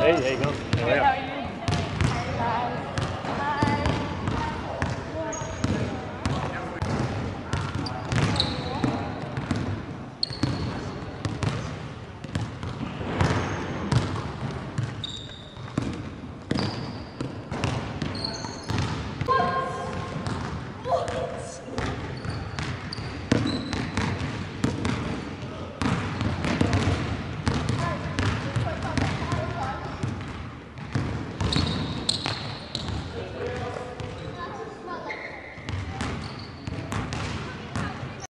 Hey, there you go. Good, how are you?